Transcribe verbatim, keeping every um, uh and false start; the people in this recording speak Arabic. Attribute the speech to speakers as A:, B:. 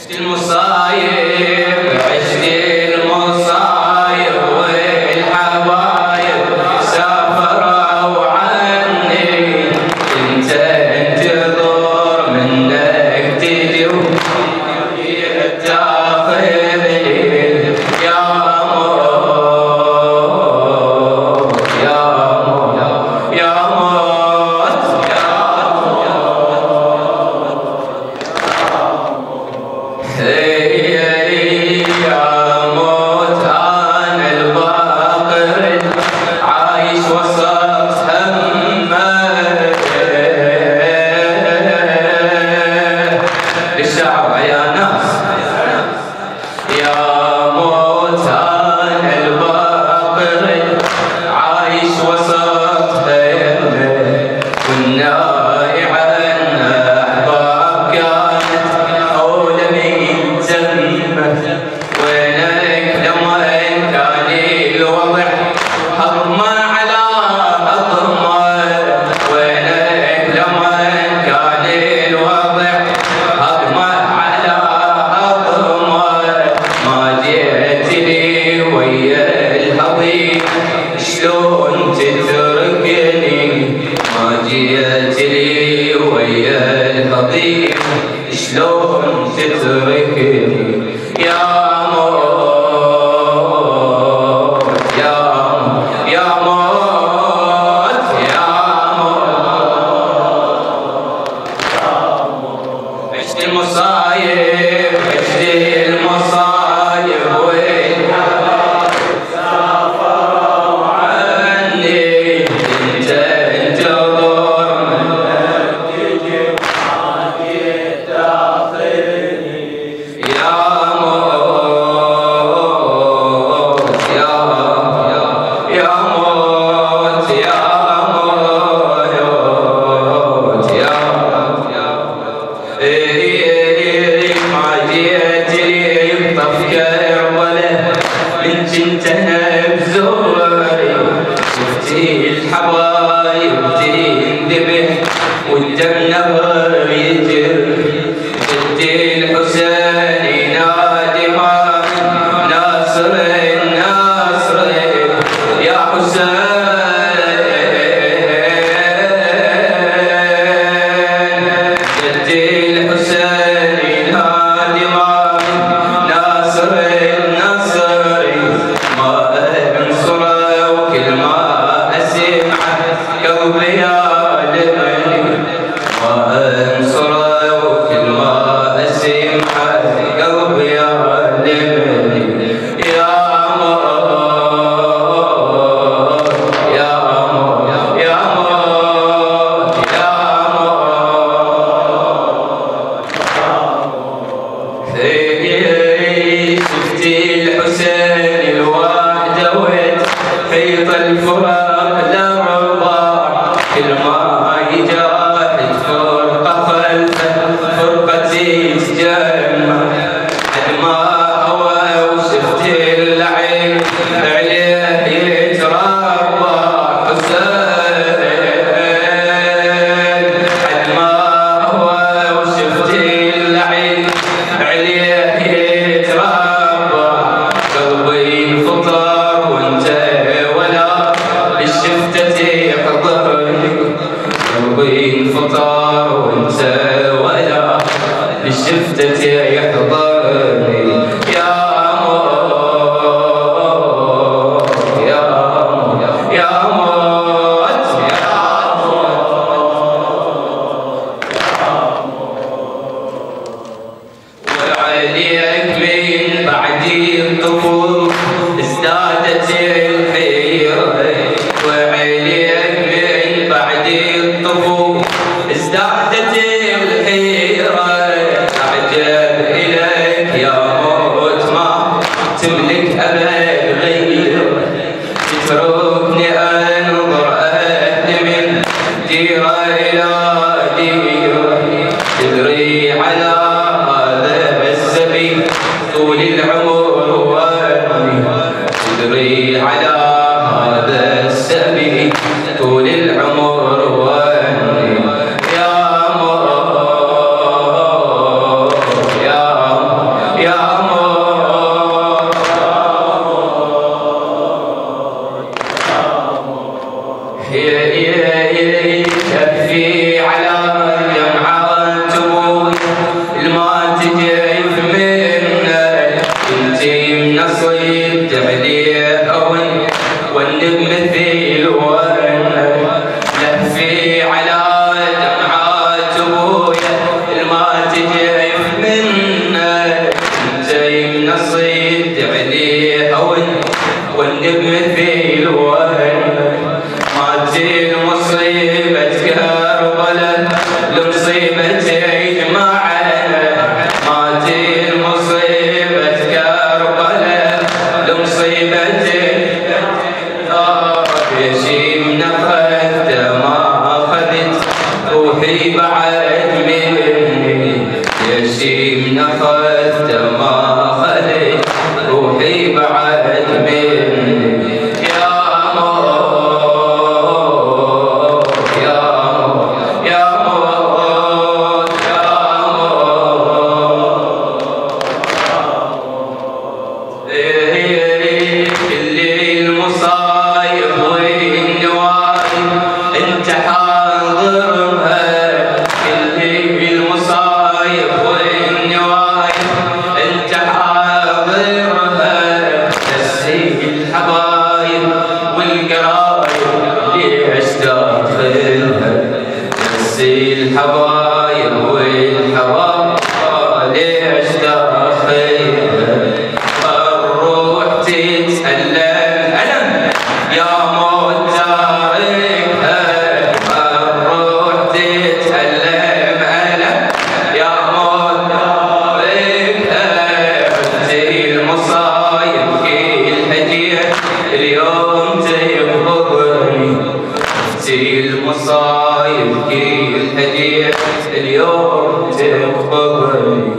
A: المصايب عشت المصايب والحبايب سافروا عني، انت انتظر منك تجي تاخذني يا موت يا موت يا موت يا موت انا الباقر عايش وسط همك الشعب يا ناس يا موت انا الباقر عايش وسط همك والناي عنا احباب كانت حول مين ذمك وينك لما كان الوضع هضمه على هضمه وينك لما كان الوضع هضمه على هضمه ما جيت لي ويا الهضيم شلون تتركني ما جيت لي ويا الهضيم شلون تتركني يا موت يا يا موت يا موت عشت المصايب عشت المصايب والحبايب سافروا عني، انت انتظر منك تجي معاي تاخذني يا موت يا يا موت يا موت يا ما جيت لي بطف كربله من كنت انا بزوري شفتي الحبايب تنذبح والدم نهر يجري جدي الحسين ينادي ما ناصر الناصر يا حسين جدي الحسين ينادي ما ناصر الناصر ما انصره وكل ما اسمعه قلبي يعلمني ما انصره وكل ما اسمعه قلبي يعلمني يا موت يا موت يا موت يا موت شفتي الحسين الوحده وتحيط الفراق لرضا كل ما يجاهد فرقه خلفه فرقتي تجمع حد ما هوى وشفت العين عليه يتربى حسين حد ما هوى وشفت العين عليه يتربى قلبي انفطر وانت ولا بالشفتة يحضرني قلبي انفطر وانت ولا بالشفتة يحضرني يا موت يا موت يا موت يا وعليك من بعد الطفول ازدادت الحيرة وعليك من بعد الطفول ازدادت الحيرة أعجب إليك يا موت ما تملك أبد غيره تتركني أنظر أهل من ديرة إلى ديرة تدري على هذا السبيل طول العمر تجيب منك انتي من نصيب تعليها والنب مثيل ونك لهفي على دمعات ابويا الما تجيب منك انتي من نصيب تعليها والنب مثيل ونك ما تجي مصيبة كربلاء لمصيبة يجمعنا ما تجي مصيبة كربلاء لمصيبة يشيم نفذت ما أخذت روحي بعد مني يشيم نفذت ما أخذت روحي بعد مني يا موت يا موت يا موت يا موت كل المصايب والنوايب انت حاضرها كل المصايب والنوايب انت حاضرها تسيب الحبايب والقرايب ليش داخلها تسي الحبايب والحبايب ليش داخلها الروح تتألم ألم يا موت تاركها الروح تتألم ألم يا موت تاركها انتي المصايب كل هدية اليوم تبغضني انتي المصايب كل هدية اليوم تبغضني